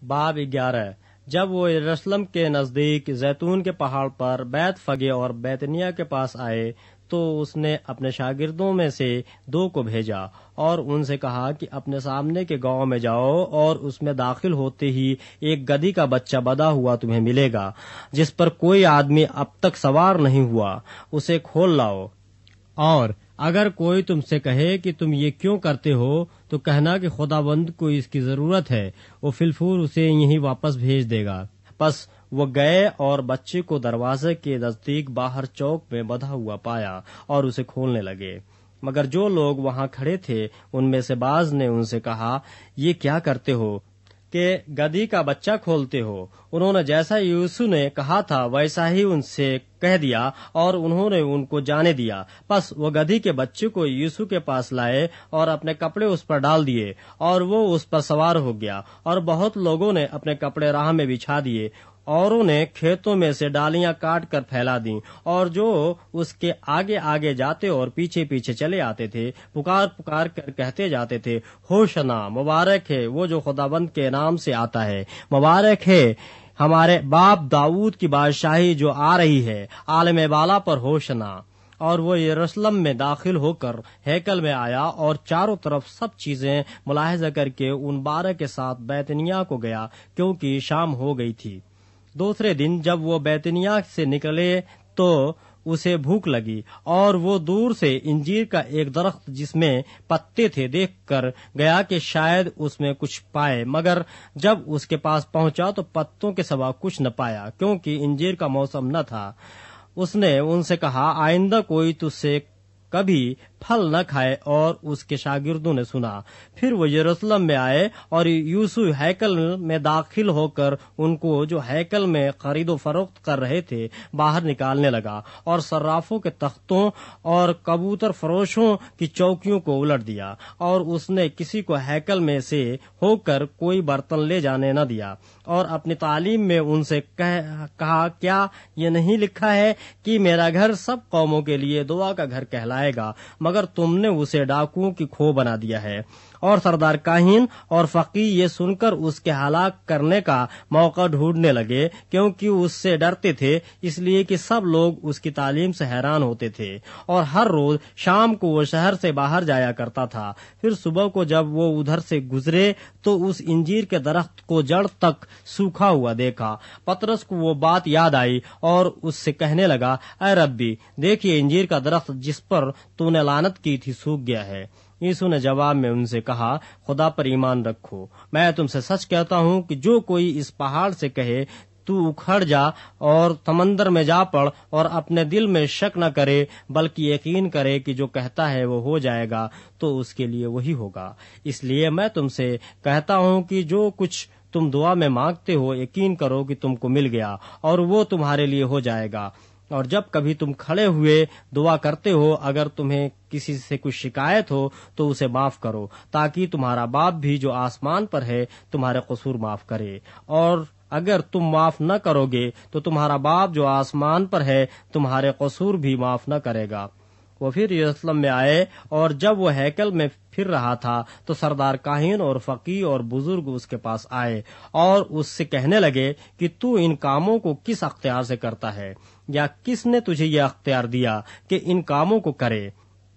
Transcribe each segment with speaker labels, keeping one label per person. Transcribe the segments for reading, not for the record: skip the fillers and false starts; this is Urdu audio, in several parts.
Speaker 1: باب 11۔ جب وہ یروشلم کے نزدیک زیتون کے پہاڑ پر بیت فگے اور بیتنیا کے پاس آئے تو اس نے اپنے شاگردوں میں سے 2 کو بھیجا اور ان سے کہا کہ اپنے سامنے کے گاؤں میں جاؤ اور اس میں داخل ہوتے ہی ایک گدھی کا بچہ بدھا ہوا تمہیں ملے گا جس پر کوئی آدمی اب تک سوار نہیں ہوا، اسے کھول لاؤ۔ اور اگر کوئی تم سے کہے کہ تم یہ کیوں کرتے ہو تو کہنا کہ خداوند کو اس کی ضرورت ہے، وہ فی الفور اسے یہیں واپس بھیج دے گا۔ پس وہ گئے اور بچے کو دروازے کے نزدیک باہر چوک میں بندھا ہوا پایا اور اسے کھولنے لگے۔ مگر جو لوگ وہاں کھڑے تھے ان میں سے بعض نے ان سے کہا، یہ کیا کرتے ہو کہ گدھی کا بچہ کھولتے ہو؟ انہوں نے جیسا یوسف نے کہا تھا ویسا ہی ان سے کہہ دیا اور انہوں نے ان کو جانے دیا۔ پس وہ گدھی کے بچے کو یوسف کے پاس لائے اور اپنے کپڑے اس پر ڈال دیے اور وہ اس پر سوار ہو گیا، اور بہت لوگوں نے اپنے کپڑے راہ میں بچھا دیے، اوروں نے کھیتوں میں سے ڈالیاں کاٹ کر پھیلا دیں، اور جو اس کے آگے آگے جاتے اور پیچھے پیچھے چلے آتے تھے پکار پکار کر کہتے جاتے تھے، ہوشنا، مبارک ہے وہ جو خداوند کے نام سے آتا ہے، مبارک ہے ہمارے باپ داؤد کی بادشاہی جو آ رہی ہے، عالم بالا پر ہوشنا۔ اور وہ یروشلم میں داخل ہو کر ہیکل میں آیا اور چاروں طرف سب چیزیں ملاحظہ کر کے ان 12 کے ساتھ بیتنیا کو گیا، کیونکہ شام ہو گئی تھی۔ دوسرے دن جب وہ بیتنیا سے نکلے تو اسے بھوک لگی، اور وہ دور سے انجیر کا ایک درخت جس میں پتے تھے دیکھ کر گیا کہ شاید اس میں کچھ پائے، مگر جب اس کے پاس پہنچا تو پتوں کے سوا کچھ نہ پایا، کیونکہ انجیر کا موسم نہ تھا۔ اس نے ان سے کہا، آئندہ کوئی تجھ سے کبھی پھل نہ کھائے، اور اس کے شاگردوں نے سنا۔ پھر وہ یروشلم میں آئے اور یوسف ہیکل میں داخل ہو کر ان کو جو ہیکل میں خرید و فروخت کر رہے تھے باہر نکالنے لگا، اور صرافوں کے تختوں اور کبوتر فروشوں کی چوکیوں کو الٹ دیا، اور اس نے کسی کو ہیکل میں سے ہو کر کوئی برتن لے جانے نہ دیا، اور اپنی تعلیم میں ان سے کہا، کیا یہ نہیں لکھا ہے کہ میرا گھر سب قوموں کے لیے دعا کا گھر کہلائے گا، مگر تم نے اسے ڈاکوؤں کی کھو بنا دیا ہے۔ اور سردار کاہن اور فقیہ یہ سن کر اس کے ہلاک کرنے کا موقع ڈھونڈنے لگے، کیونکہ اس سے ڈرتے تھے، اس لیے کہ سب لوگ اس کی تعلیم سے حیران ہوتے تھے، اور ہر روز شام کو وہ شہر سے باہر جایا کرتا تھا۔ پھر صبح کو جب وہ ادھر سے گزرے تو اس انجیر کے درخت کو جڑ تک سوکھا ہوا دیکھا۔ پطرس کو وہ بات یاد آئی اور اس سے کہنے لگا، اے ربی، دیکھیے انجیر کا درخت جس پر تو نے لعنت کی تھی سوکھ گیا ہے۔ یسوع نے جواب میں ان سے کہا، خدا پر ایمان رکھو، میں تم سے سچ کہتا ہوں کہ جو کوئی اس پہاڑ سے کہے تو اکھڑ جا اور سمندر میں جا پڑ، اور اپنے دل میں شک نہ کرے بلکہ یقین کرے کہ جو کہتا ہے وہ ہو جائے گا، تو اس کے لیے وہی ہوگا۔ اس لیے میں تم سے کہتا ہوں کہ جو کچھ تم دعا میں مانگتے ہو یقین کرو کہ تم کو مل گیا، اور وہ تمہارے لیے ہو جائے گا۔ اور جب کبھی تم کھڑے ہوئے دعا کرتے ہو، اگر تمہیں کسی سے کچھ شکایت ہو تو اسے معاف کرو، تاکہ تمہارا باپ بھی جو آسمان پر ہے تمہارے قصور معاف کرے۔ اور اگر تم معاف نہ کرو گے تو تمہارا باپ جو آسمان پر ہے تمہارے قصور بھی معاف نہ کرے گا۔ وہ پھر یروشلم میں آئے، اور جب وہ ہیکل میں پھر رہا تھا تو سردار کاہن اور فقیہ اور بزرگ اس کے پاس آئے اور اس سے کہنے لگے کہ تو ان کاموں کو کس اختیار سے کرتا ہے، یا کس نے تجھے یہ اختیار دیا کہ ان کاموں کو کرے؟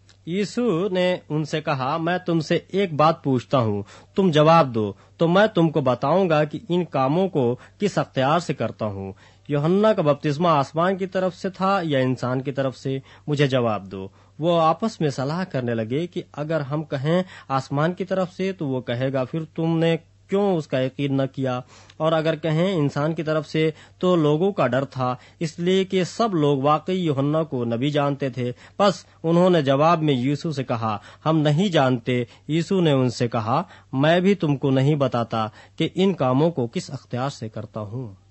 Speaker 1: یسوع نے ان سے کہا، میں تم سے ایک بات پوچھتا ہوں، تم جواب دو تو میں تم کو بتاؤں گا کہ ان کاموں کو کس اختیار سے کرتا ہوں۔ یوحنا کا بپتسمہ آسمان کی طرف سے تھا یا انسان کی طرف سے؟ مجھے جواب دو۔ وہ آپس میں صلاح کرنے لگے کہ اگر ہم کہیں آسمان کی طرف سے تو وہ کہے گا، پھر تم نے کیوں اس کا یقین نہ کیا؟ اور اگر کہیں انسان کی طرف سے تو لوگوں کا ڈر تھا، اس لیے کہ سب لوگ واقعی یوحنا کو نبی جانتے تھے۔ پس انہوں نے جواب میں یسوع سے کہا، ہم نہیں جانتے۔ یسوع نے ان سے کہا، میں بھی تم کو نہیں بتاتا کہ ان کاموں کو کس اختیار سے کرتا ہوں۔